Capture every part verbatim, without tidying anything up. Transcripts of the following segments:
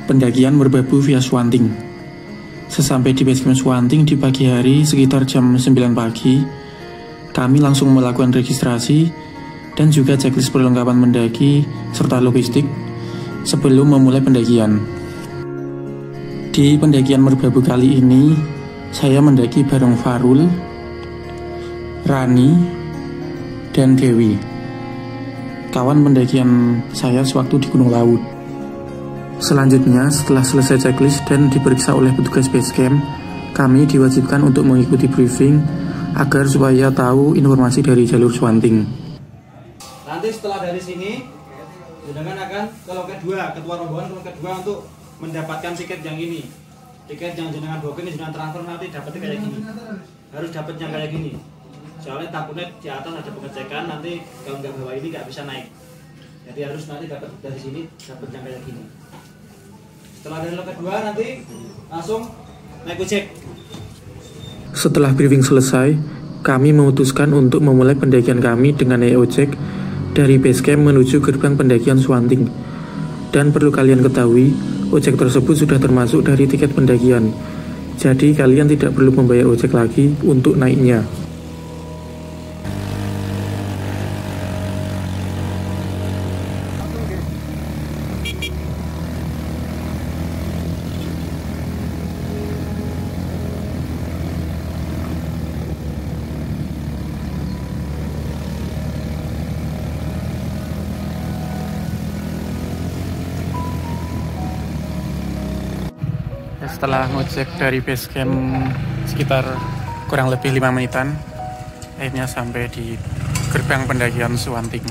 Pendakian Merbabu via Swanting. Sesampai di basecamp Swanting di pagi hari sekitar jam sembilan pagi, kami langsung melakukan registrasi dan juga checklist perlengkapan mendaki serta logistik sebelum memulai pendakian. Di pendakian Merbabu kali ini, saya mendaki bareng Farul, Rani, dan Dewi, kawan pendakian saya sewaktu di Gunung Laut. Selanjutnya, setelah selesai checklist dan diperiksa oleh petugas basecamp, kami diwajibkan untuk mengikuti briefing agar supaya tahu informasi dari jalur Swanting. Nanti setelah dari sini, jenengan akan ke loket dua, ketua rombongan ke loket dua untuk mendapatkan tiket yang ini. Tiket yang jenengan booking, jenengan transfer nanti dapatnya kayak gini. Harus dapatnya kayak gini. Soalnya takutnya di atas ada pengecekan, nanti kalau nggak bawa ini nggak bisa naik. Jadi harus nanti dapat dari sini, dapat yang kayak gini. Setelah dari loket dua nanti langsung naik ojek. Setelah briefing selesai, kami memutuskan untuk memulai pendakian kami dengan naik ojek dari basecamp menuju gerbang pendakian Swanting. Dan perlu kalian ketahui, ojek tersebut sudah termasuk dari tiket pendakian. Jadi kalian tidak perlu membayar ojek lagi untuk naiknya. Setelah ngecek dari basecamp sekitar kurang lebih lima menitan, akhirnya sampai di gerbang pendakian Swanting.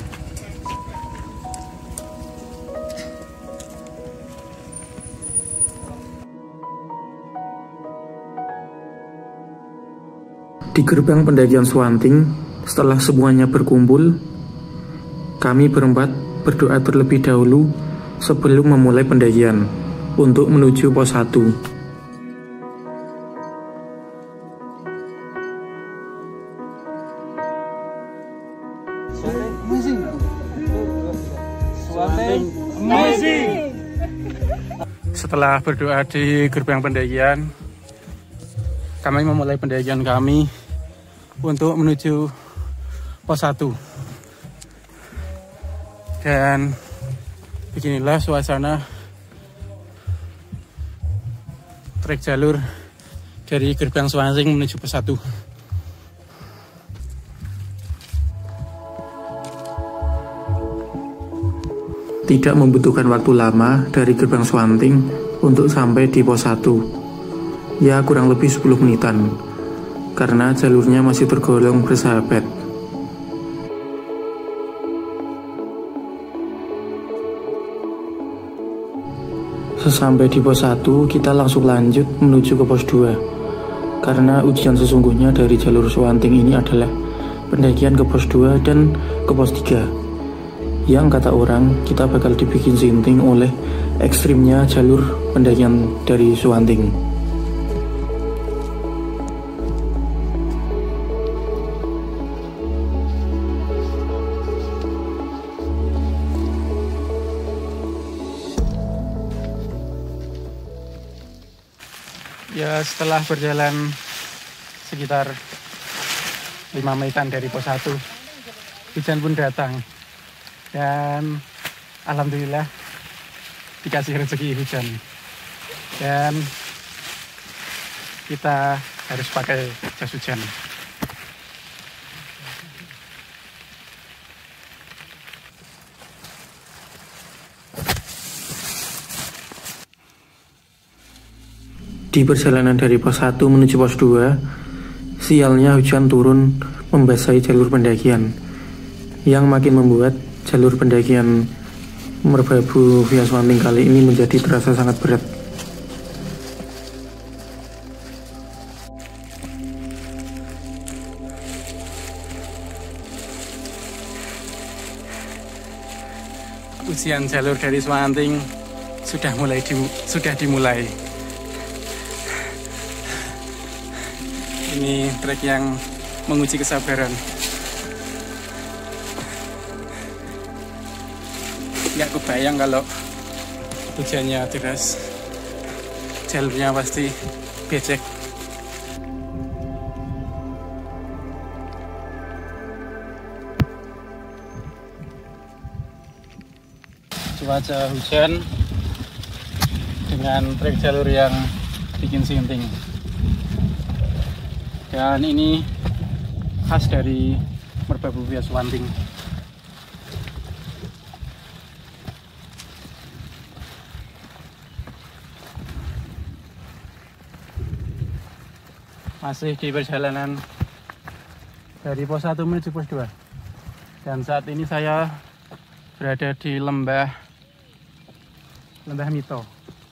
Di gerbang pendakian Swanting, setelah semuanya berkumpul, kami berempat berdoa terlebih dahulu sebelum memulai pendakian untuk menuju pos satu. Amazing. Swanting amazing. Setelah berdoa di gerbang pendakian, kami memulai pendakian kami untuk menuju pos satu. Dan beginilah suasana trek jalur dari gerbang Swanting menuju pos satu. Tidak membutuhkan waktu lama dari gerbang Swanting untuk sampai di pos satu. Ya, kurang lebih sepuluh menitan, karena jalurnya masih tergolong bersahabat. Sesampai di pos satu, kita langsung lanjut menuju ke pos dua. Karena ujian sesungguhnya dari jalur Swanting ini adalah pendakian ke pos dua dan ke pos tiga. Yang kata orang, kita bakal dibikin sinting oleh ekstrimnya jalur pendakian dari Swanting. Ya, setelah berjalan sekitar lima menitan dari pos satu, hujan pun datang. Dan alhamdulillah dikasih rezeki hujan. Dan kita harus pakai jas hujan. Di perjalanan dari pos satu menuju pos dua, sialnya hujan turun membasahi jalur pendakian, yang makin membuat jalur pendakian Merbabu via Swanting kali ini menjadi terasa sangat berat. Ujian jalur dari Swanting sudah mulai di, sudah dimulai. Ini trek yang menguji kesabaran. Nggak kebayang kalau hujannya deras. jalurnya pasti becek. Cuaca hujan dengan trek jalur yang bikin sinting, dan ini khas dari Merbabu via Swanting. Masih di perjalanan dari pos satu menuju pos dua, dan saat ini saya berada di lembah lembah Mito.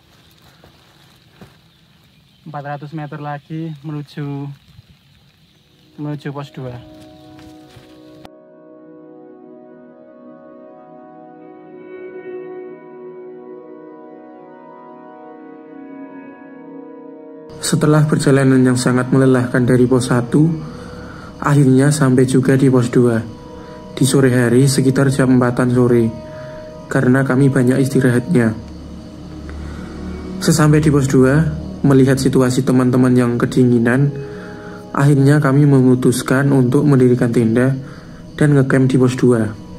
Empat ratus meter lagi menuju menuju pos dua. Setelah perjalanan yang sangat melelahkan dari pos satu, akhirnya sampai juga di pos dua di sore hari sekitar jam empatan sore, karena kami banyak istirahatnya. Sesampai di pos dua, melihat situasi teman-teman yang kedinginan, akhirnya kami memutuskan untuk mendirikan tenda dan ngecamp di pos dua.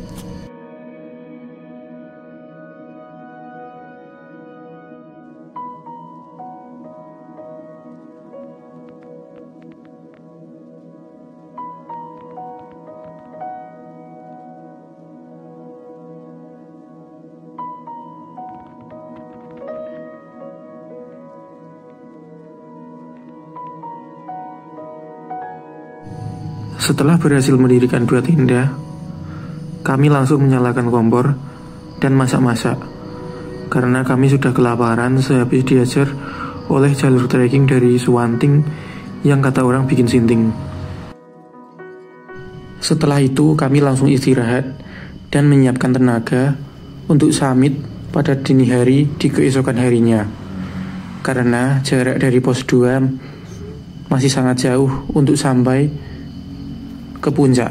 Setelah berhasil mendirikan dua tenda, kami langsung menyalakan kompor dan masak-masak, karena kami sudah kelaparan sehabis diajar oleh jalur trekking dari Swanting yang kata orang bikin sinting. Setelah itu kami langsung istirahat dan menyiapkan tenaga untuk summit pada dini hari di keesokan harinya, karena jarak dari pos dua masih sangat jauh untuk sampai ke puncak.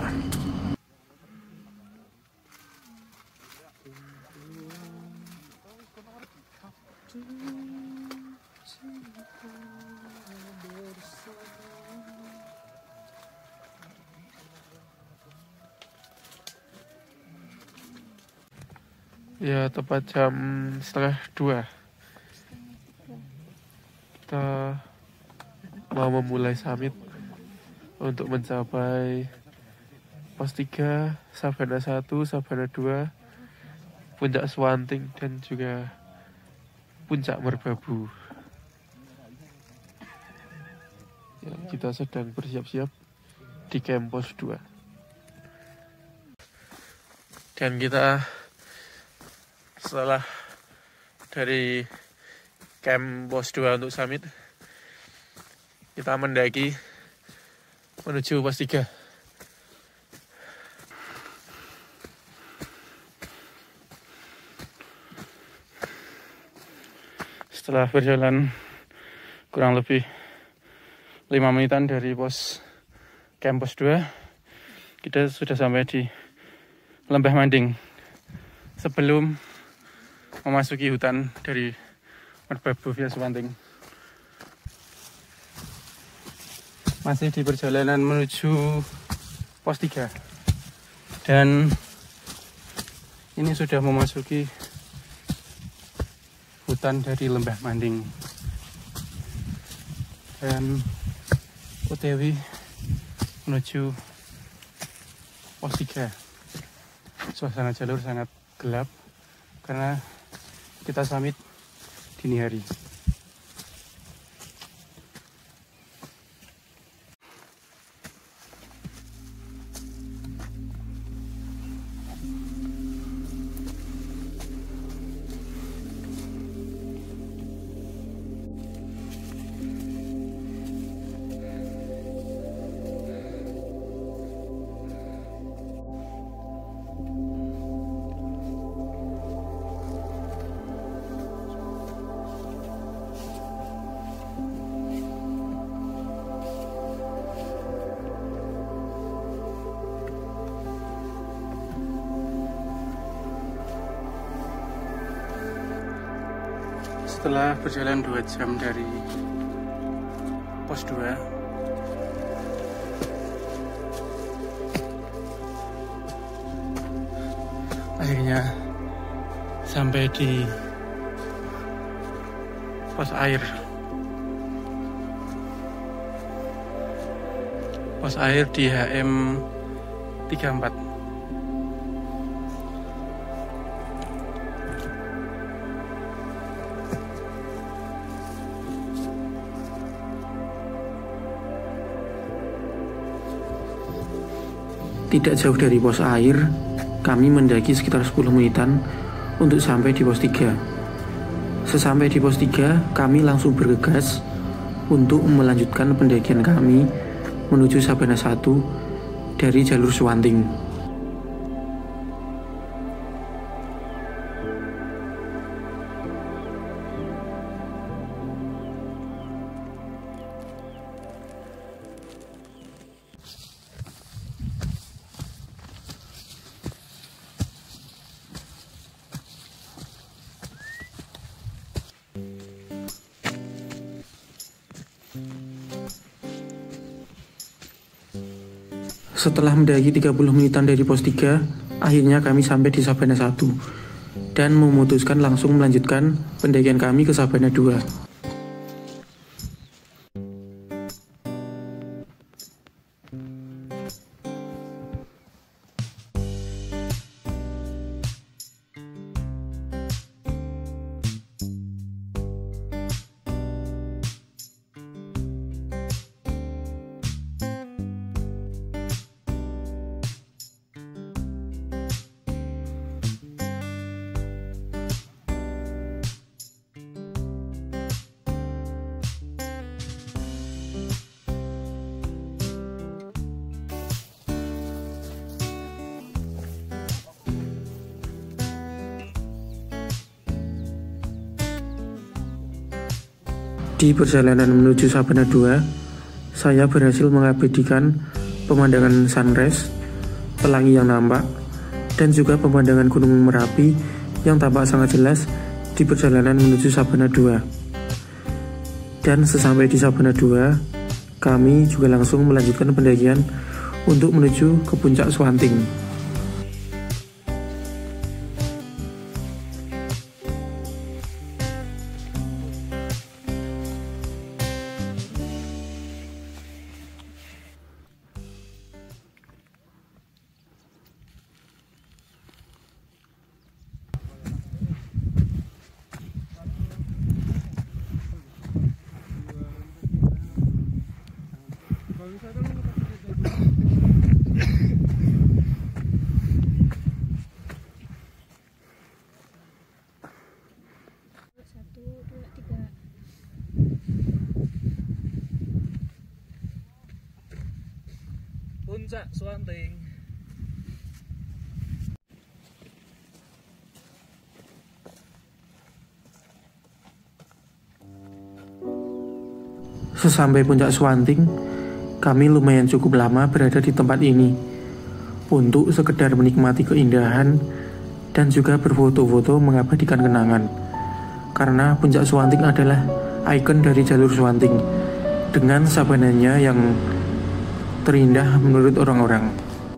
Ya, tepat jam setengah dua kita mau memulai summit untuk mencapai pos tiga, Sabana satu, Sabana dua, puncak Swanting, dan juga puncak Merbabu. Ya, kita sedang bersiap-siap di camp pos dua. Dan kita setelah dari camp pos dua untuk summit, kita mendaki menuju pos tiga. Setelah berjalan kurang lebih lima menitan dari pos camp pos dua, kita sudah sampai di Lembah Manding sebelum memasuki hutan dari Merbabu via Swanting. Masih di perjalanan menuju pos tiga, dan ini sudah memasuki hutan dari Lembah Manding, dan O T W menuju pos tiga. Suasana jalur sangat gelap karena kita summit dini hari. Setelah berjalan dua jam dari pos dua, akhirnya sampai di pos air. Pos air di H M tiga puluh empat. Tidak jauh dari pos air, kami mendaki sekitar sepuluh menitan untuk sampai di pos tiga. Sesampai di pos tiga, kami langsung bergegas untuk melanjutkan pendakian kami menuju Sabana satu dari jalur Suwanting. Setelah mendaki tiga puluh menitan dari pos tiga, akhirnya kami sampai di Sabana satu dan memutuskan langsung melanjutkan pendakian kami ke Sabana dua. Di perjalanan menuju Sabana dua, saya berhasil mengabadikan pemandangan sunrise, pelangi yang nampak, dan juga pemandangan Gunung Merapi yang tampak sangat jelas di perjalanan menuju Sabana dua. Dan sesampai di Sabana dua, kami juga langsung melanjutkan pendakian untuk menuju ke puncak Suwanting. Puncak Suwanting. Sesampai puncak Suwanting, kami lumayan cukup lama berada di tempat ini untuk sekedar menikmati keindahan dan juga berfoto-foto mengabadikan kenangan. Karena puncak Suwanting adalah ikon dari jalur Suwanting dengan sabananya yang terindah menurut orang-orang.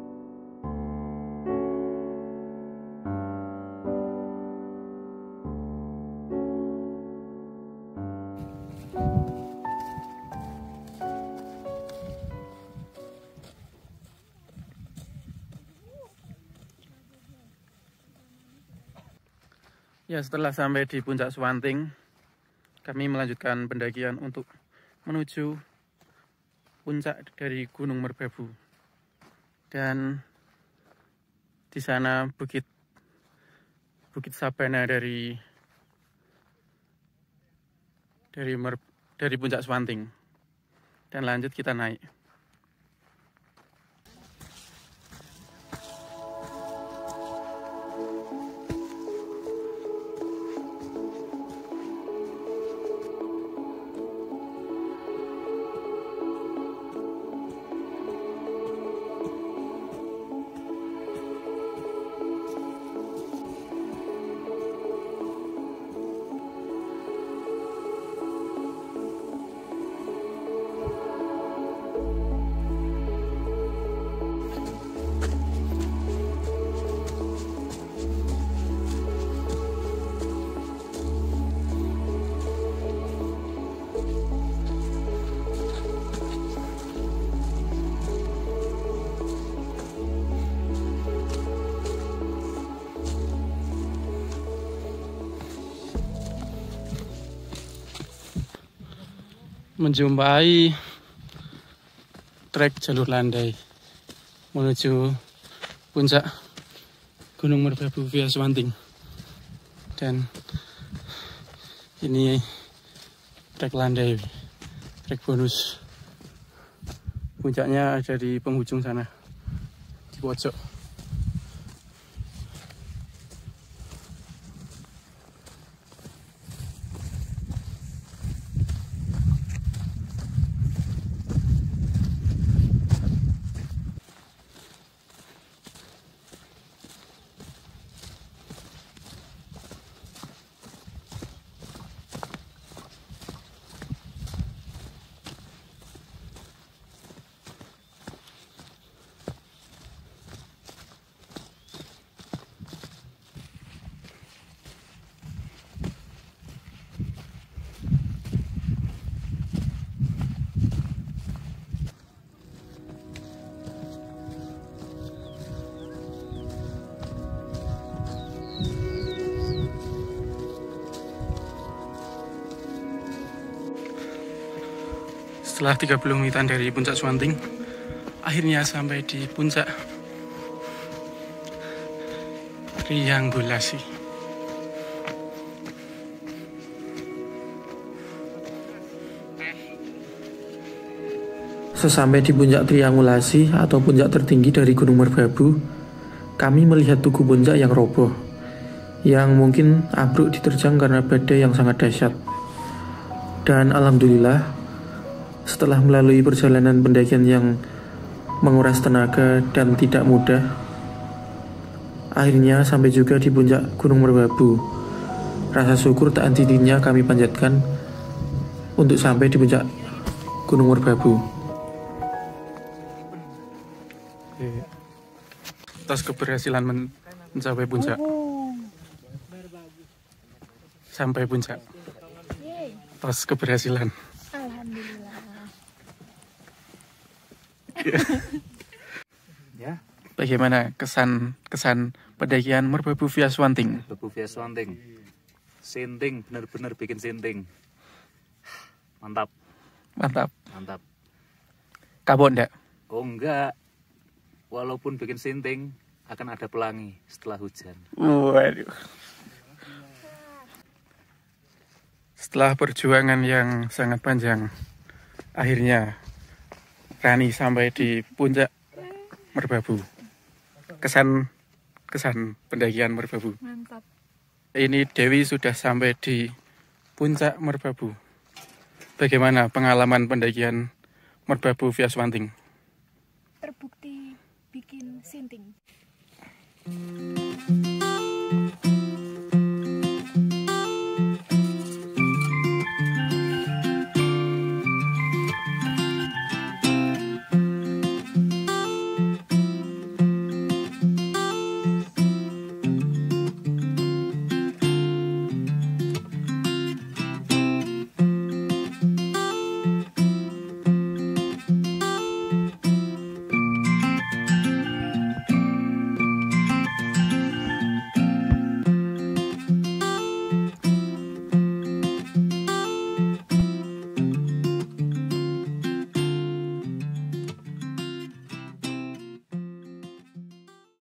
Ya, setelah sampai di puncak Suwanting, kami melanjutkan pendakian untuk menuju puncak dari Gunung Merbabu. Dan di sana bukit Bukit Sabana dari dari Mer, dari puncak Suwanting. Dan lanjut kita naik. menjumpai trek jalur landai menuju puncak Gunung Merbabu via Swanting. Dan ini trek landai, trek bonus. Puncaknya ada di penghujung sana, di pojok. Setelah tiga puluh menitan dari puncak Swanting, akhirnya sampai di puncak Triangulasi. Sesampai di puncak Triangulasi atau puncak tertinggi dari Gunung Merbabu, kami melihat tugu puncak yang roboh, yang mungkin ambruk diterjang karena badai yang sangat dahsyat. Dan alhamdulillah, setelah melalui perjalanan pendakian yang menguras tenaga dan tidak mudah, akhirnya sampai juga di puncak Gunung Merbabu. Rasa syukur tak henti-hentinya kami panjatkan untuk sampai di puncak Gunung Merbabu. Atas keberhasilan men mencapai puncak, sampai puncak, atas keberhasilan. Alhamdulillah. Ya. Bagaimana kesan kesan pendakian Merbabu via Swanting? Merbabu via Swanting, sinting, bener-bener bikin sinting. Mantap. Mantap. Mantap. Kabut enggak? Oh enggak. Walaupun bikin sinting, akan ada pelangi setelah hujan. Waduh. Setelah perjuangan yang sangat panjang, akhirnya Rani sampai di puncak Merbabu. Kesan kesan pendakian Merbabu. Mantap. Ini Dewi sudah sampai di puncak Merbabu. Bagaimana pengalaman pendakian Merbabu via Swanting? Terbukti bikin sinting.